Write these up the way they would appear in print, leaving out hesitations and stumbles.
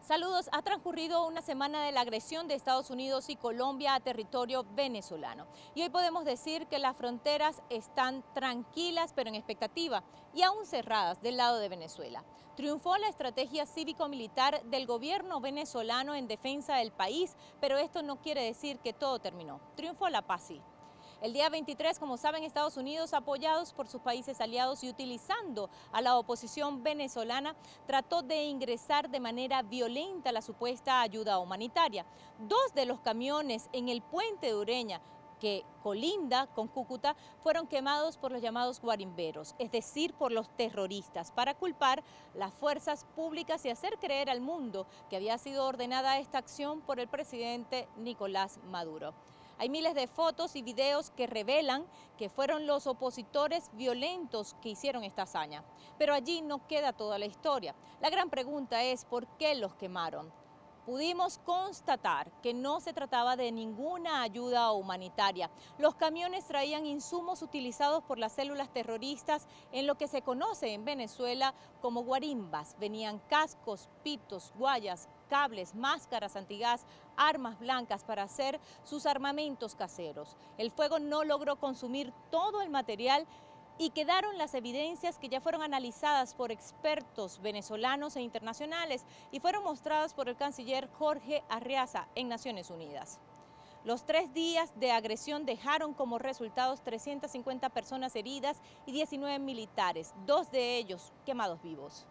Saludos, ha transcurrido una semana de la agresión de Estados Unidos y Colombia a territorio venezolano. Y hoy podemos decir que las fronteras están tranquilas pero en expectativa y aún cerradas del lado de Venezuela. Triunfó la estrategia cívico-militar del gobierno venezolano en defensa del país, pero esto no quiere decir que todo terminó. Triunfó la paz, sí. El día 23, como saben, Estados Unidos, apoyados por sus países aliados y utilizando a la oposición venezolana, trató de ingresar de manera violenta la supuesta ayuda humanitaria. Dos de los camiones en el puente de Ureña, que colinda con Cúcuta, fueron quemados por los llamados guarimberos, es decir, por los terroristas, para culpar las fuerzas públicas y hacer creer al mundo que había sido ordenada esta acción por el presidente Nicolás Maduro. Hay miles de fotos y videos que revelan que fueron los opositores violentos que hicieron esta hazaña. Pero allí no queda toda la historia. La gran pregunta es ¿por qué los quemaron? Pudimos constatar que no se trataba de ninguna ayuda humanitaria. Los camiones traían insumos utilizados por las células terroristas en lo que se conoce en Venezuela como guarimbas. Venían cascos, pitos, guayas, cables, máscaras antigás, armas blancas para hacer sus armamentos caseros. El fuego no logró consumir todo el material y quedaron las evidencias que ya fueron analizadas por expertos venezolanos e internacionales y fueron mostradas por el canciller Jorge Arriaza en Naciones Unidas. Los 3 días de agresión dejaron como resultados 350 personas heridas y 19 militares, 2 de ellos quemados vivos.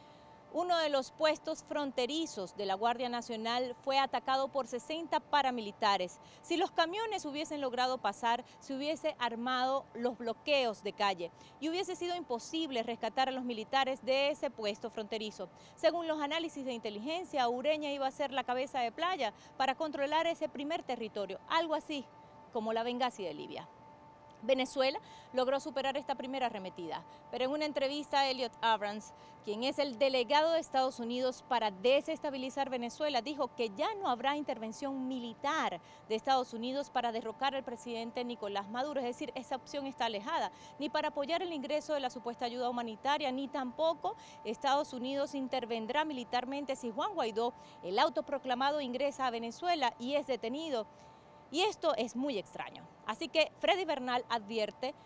Uno de los puestos fronterizos de la Guardia Nacional fue atacado por 60 paramilitares. Si los camiones hubiesen logrado pasar, se hubiese armado los bloqueos de calle y hubiese sido imposible rescatar a los militares de ese puesto fronterizo. Según los análisis de inteligencia, Ureña iba a ser la cabeza de playa para controlar ese primer territorio, algo así como la Bengasi de Libia. Venezuela logró superar esta primera arremetida, pero en una entrevista a Elliot Abrams, quien es el delegado de Estados Unidos para desestabilizar Venezuela, dijo que ya no habrá intervención militar de Estados Unidos para derrocar al presidente Nicolás Maduro, es decir, esa opción está alejada, ni para apoyar el ingreso de la supuesta ayuda humanitaria, ni tampoco Estados Unidos intervendrá militarmente si Juan Guaidó, el autoproclamado, ingresa a Venezuela y es detenido. Y esto es muy extraño. Así que Freddy Bernal advierte,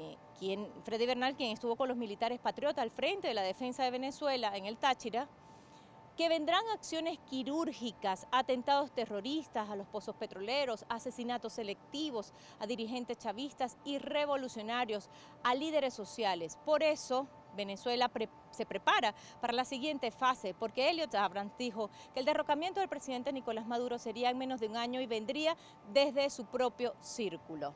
Freddy Bernal, quien estuvo con los militares patriotas al frente de la defensa de Venezuela en el Táchira, que vendrán acciones quirúrgicas, atentados terroristas a los pozos petroleros, asesinatos selectivos a dirigentes chavistas y revolucionarios, a líderes sociales. Por eso Venezuela se prepara para la siguiente fase, porque Elliot Abrams dijo que el derrocamiento del presidente Nicolás Maduro sería en menos de un año y vendría desde su propio círculo.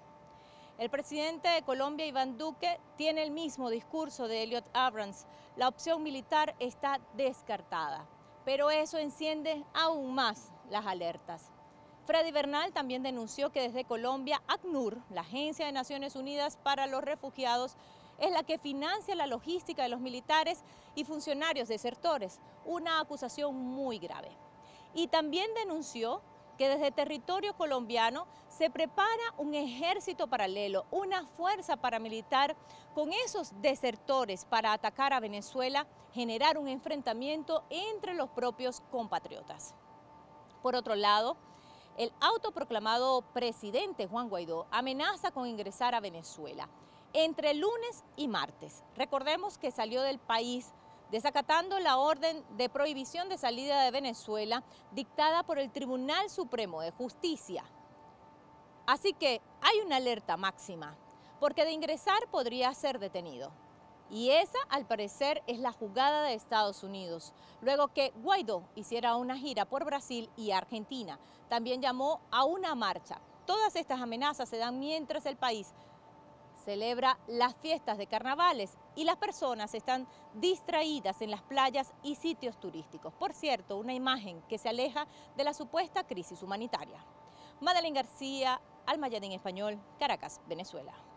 El presidente de Colombia, Iván Duque, tiene el mismo discurso de Elliot Abrams. La opción militar está descartada, pero eso enciende aún más las alertas. Freddy Bernal también denunció que desde Colombia, ACNUR, la Agencia de Naciones Unidas para los Refugiados, es la que financia la logística de los militares y funcionarios desertores, una acusación muy grave. Y también denunció que desde territorio colombiano se prepara un ejército paralelo, una fuerza paramilitar con esos desertores para atacar a Venezuela, generar un enfrentamiento entre los propios compatriotas. Por otro lado, el autoproclamado presidente Juan Guaidó amenaza con ingresar a Venezuela entre lunes y martes. Recordemos que salió del país desacatando la orden de prohibición de salida de Venezuela dictada por el Tribunal Supremo de Justicia. Así que hay una alerta máxima, porque de ingresar podría ser detenido. Y esa, al parecer, es la jugada de Estados Unidos. Luego que Guaidó hiciera una gira por Brasil y Argentina, también llamó a una marcha. Todas estas amenazas se dan mientras el país celebra las fiestas de carnavales y las personas están distraídas en las playas y sitios turísticos. Por cierto, una imagen que se aleja de la supuesta crisis humanitaria. Madeleine García, Al Mayadín Español, Caracas, Venezuela.